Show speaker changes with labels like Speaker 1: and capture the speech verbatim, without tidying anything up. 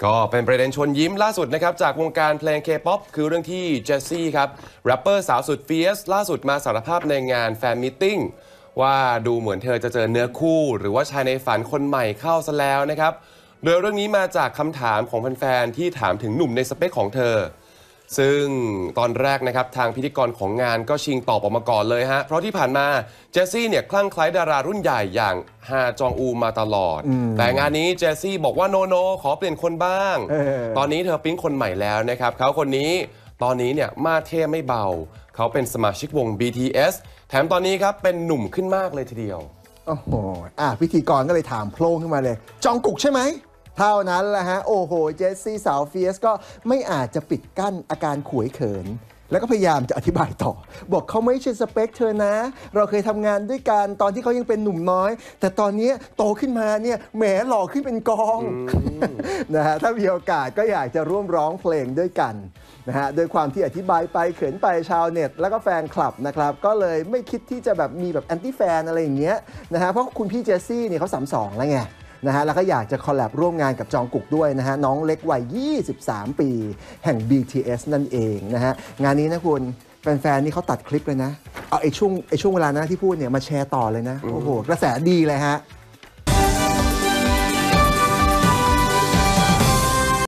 Speaker 1: ก็เป็นประเด็นชวนยิ้มล่าสุดนะครับจากวงการเพลง K-ป๊อป คือเรื่องที่เจสซี่ครับแรปเปอร์สาวสุดเฟียสล่าสุดมาสารภาพในงานแฟนมิทติ้งว่าดูเหมือนเธอจะเจอเนื้อคู่หรือว่าชายในฝันคนใหม่เข้าซะแล้วนะครับโดยเรื่องนี้มาจากคำถามของแฟนๆที่ถามถึงหนุ่มในสเปคของเธอซึ่งตอนแรกนะครับทางพิธีกรของงานก็ชิงตอบออกมาก่อนเลยฮะเพราะที่ผ่านมาเจสซี่เนี่ยคลั่งไคล้ดารารุ่นใหญ่อย่างฮาจองอูมาตลอดแต่งานนี้เจสซี่บอกว่าโนโนขอเปลี่ยนคนบ้างตอนนี้เธอปิ๊งคนใหม่แล้วนะครับเขาคนนี้ตอนนี้เนี่ยมาเท่ไม่เบาเขาเป็นสมาชิกวง บี ที เอส แถมตอนนี้ครับเป็นหนุ่มขึ้นมากเลยทีเดียว
Speaker 2: โอ้โหอ่ะพิธีกรก็เลยถามโพล่งขึ้นมาเลยจองกุกใช่ไหมเท่านั้นแหละฮะโอ้โหเจสซี่สาวเฟียสก็ไม่อาจจะปิดกั้นอาการขวยเขินแล้วก็พยายามจะอธิบายต่อบอกเขาไม่ใช่สเปคเธอนะเราเคยทำงานด้วยกันตอนที่เขายังเป็นหนุ่มน้อยแต่ตอนนี้โตขึ้นมาเนี่ยแหมหล่อขึ้นเป็นกอง นะฮะถ้ามีโอกาสก็อยากจะร่วมร้องเพลงด้วยกันนะฮะโดยความที่อธิบายไปเขินไปชาวเน็ตแล้วก็แฟนคลับนะครับก็เลยไม่คิดที่จะแบบมีแบบแอนตี้แฟนอะไรอย่างเงี้ยนะฮะเพราะคุณพี่เจสซี่เนี่ยเขาสามสองแล้วไงนะฮะแล้วก็อยากจะคอลแลบร่วมงานกับจองกุกด้วยนะฮะน้องเล็กวัยยี่สิบสามปีแห่ง บี ที เอส นั่นเองนะฮะงานนี้นะคุณแฟนๆนี่เขาตัดคลิปเลยนะเอาไอ้ช่วงไอ้ช่วงเวลานะที่พูดเนี่ยมาแชร์ต่อเลยนะโอ้โหกระแสดีเลยฮะ